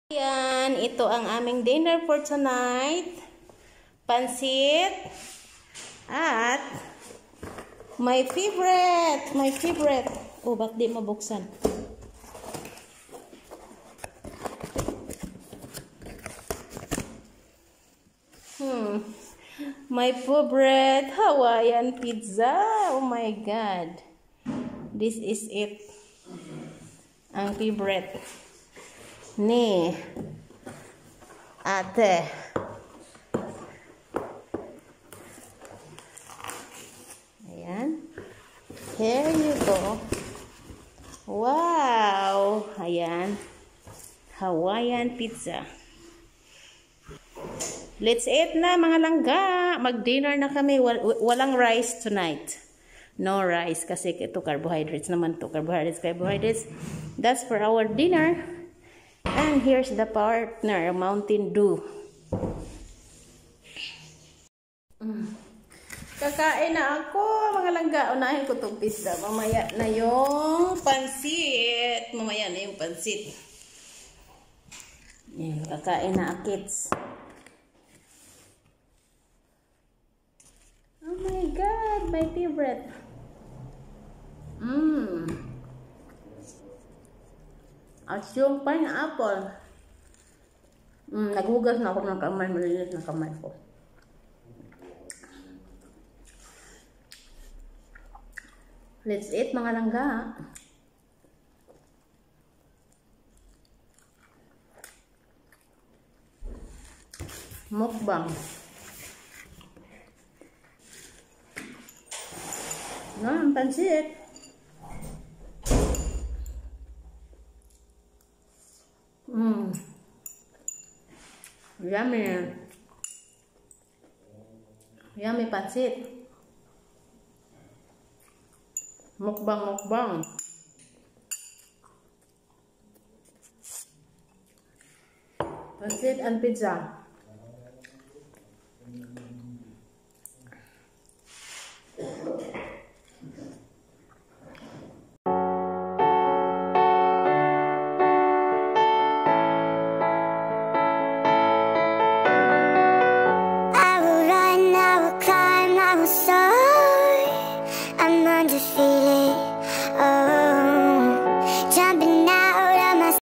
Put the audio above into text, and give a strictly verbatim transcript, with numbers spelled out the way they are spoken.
Yan, ito ang aming dinner for tonight. Pancit at my favorite, my favorite. Oh, ba't di mabuksan? Hmm. My favorite Hawaiian pizza. Oh my God. This is it. Ang favorite ni ate. Ayan. Here you go. Wow. Ayan. Hawaiian pizza. Let's eat na mga langga. Mag-dinner na kami. Wal walang rice tonight. No rice kasi ito carbohydrates naman to. Carbohydrates, carbohydrates. That's for our dinner. And here's the partner, Mountain Dew. Mm. Kakain na ako, mga langga. Unahin ko itong pizza. Mamaya na yung pansit. Mamaya na yung pansit. Yan, kakain na kids. Oh my God, my favorite. Mmm. At yung pineapple. Mm, naghugas na ako ng kamay. Malinis na kamay ko. Let's eat mga langga. Mukbang. No, ang pansit. Mmm. Yummy. Yummy pancit. Mukbang, mukbang. Pancit and pizza.